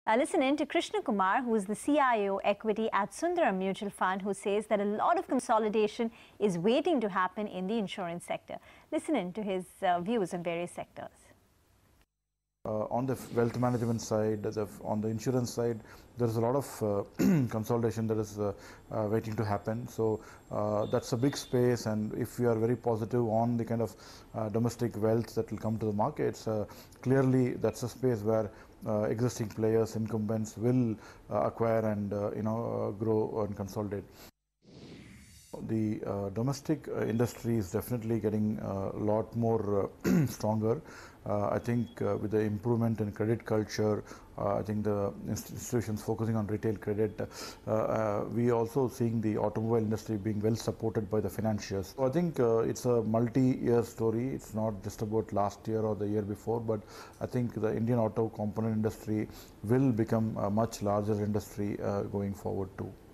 Listen in to Krishna Kumar, who is the CIO-Equity at Sundaram Mutual Fund, who says that a lot of consolidation is waiting to happen in the insurance sector. Listen in to his views on various sectors. On the wealth management side, on the insurance side, there is a lot of consolidation that is waiting to happen. So that's a big space, and if we are very positive on the kind of domestic wealth that will come to the markets, clearly that's a space where existing players, incumbents will acquire and grow and consolidate. The domestic industry is definitely getting a lot more stronger. I think with the improvement in credit culture, I think the institutions focusing on retail credit, we also seeing the automobile industry being well supported by the financiers. So I think it's a multi-year story. It's not just about last year or the year before, but I think the Indian auto component industry will become a much larger industry going forward too.